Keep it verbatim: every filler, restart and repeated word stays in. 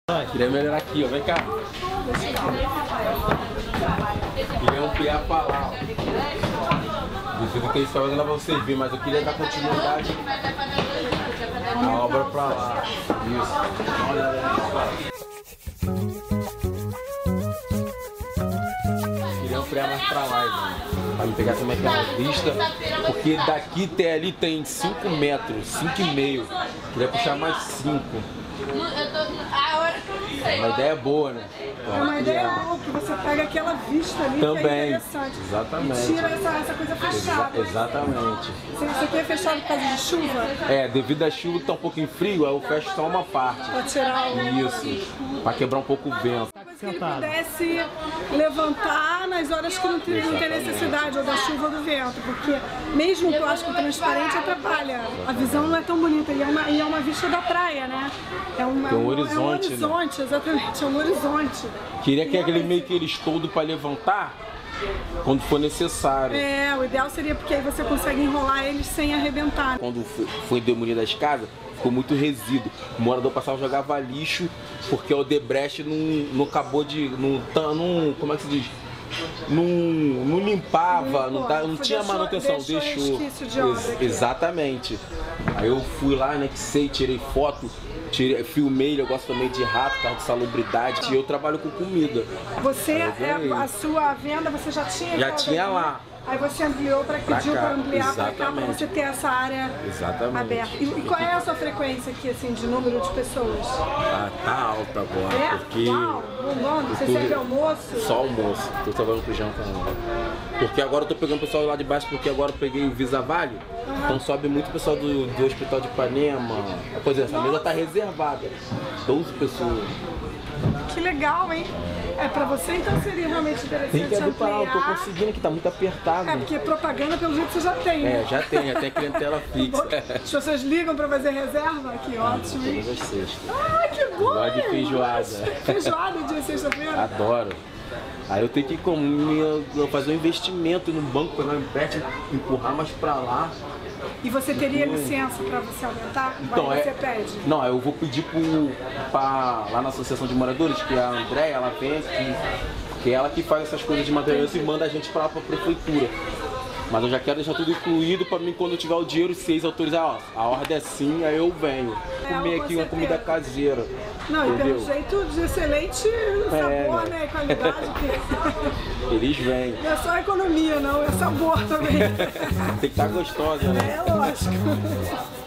Ah, queria melhorar aqui, ó. Vem cá. Queria ampliar pra lá, ó. Devido que eles estão fazendo pra vocês verem, mas eu queria dar continuidade à obra pra lá. Isso. Dá uma olhada nisso. Queria ampliar mais pra lá, irmão. Pra me pegar também aquela vista. Porque daqui até ali tem cinco metros, cinco e meio. Queria puxar mais cinco. Uma ideia boa, né? É uma ideia boa, que você pega aquela vista ali também, que é interessante. Exatamente. E tira essa, essa coisa fechada. Exa exatamente. Isso aqui é fechado por causa de chuva? É, devido à chuva que tá um pouquinho frio, aí eu fecho só uma parte. Pra tirar o... Isso, pra quebrar um pouco o vento. Se ele pudesse levantar nas horas que não tem, não tem necessidade, ou da chuva ou do vento, porque mesmo o plástico transparente atrapalha. A visão não é tão bonita, e é uma, e é uma vista da praia, né? É, uma, tem um horizonte, é um horizonte, né? Exatamente, é um horizonte. Queria que aquele meio que eles todo para levantar quando for necessário. É, o ideal seria porque aí você consegue enrolar eles sem arrebentar. Quando foi demolida as casas, ficou muito resíduo. O morador passava a jogava lixo porque o Odebrecht não, não acabou de... Não, não, como é que se diz? Não, não limpava, não, não, não tinha deixou, manutenção, deixou. deixou. De obra Ex exatamente. Aí eu fui lá, anexei, tirei foto, tirei, filmei, eu gosto também de rato, carro de salubridade, e eu trabalho com comida. Você, é, a sua venda, você já tinha? Já tinha lá. Aí você ampliou para pediu para ampliar para cá, para você ter essa área Exatamente. aberta. E, e qual é a sua frequência aqui, assim, de número de pessoas? Ah, tá alta agora, é? porque... Uau, bombando. Você serve almoço? Só almoço, tô trabalhando com janta ainda. Porque agora eu tô pegando o pessoal lá de baixo, porque agora eu peguei o Visa Vale, uhum. Então sobe muito pessoal do, do Hospital de Ipanema. Pois é, essa mesa tá reservada, doze pessoas. Que legal, hein? É, pra você então seria realmente interessante tem que ampliar. ampliar. Eu tô conseguindo que tá muito apertado. É, porque propaganda pelo jeito você já tem, né? É, já tem, já tem clientela fixa. As pessoas ligam pra fazer reserva? Que ótimo. Todas as sextas. Ah, que bom! Gosto de feijoada. Feijoada dia sexta-feira? Adoro. Aí eu tenho que como, fazer um investimento no banco, pegar um empréstimo, empurrar mais pra lá. E você teria licença para você aumentar? Então, aí você é, pede? Não, eu vou pedir pro, pra, lá na Associação de Moradores, que é a Andréia, ela vem aqui, que é ela que faz essas coisas de materiais e manda a gente para a prefeitura. Mas eu já quero deixar tudo incluído para mim, quando eu tiver o dinheiro, se eles autorizar, ó, a ordem é assim, aí eu venho. É, comer aqui uma comida caseira. Não, entendeu? E pelo jeito de excelente sabor, é, né? E qualidade. Que... Eles vêm. Não é só economia, não, é sabor também. Tem que estar gostosa, né? É, lógico.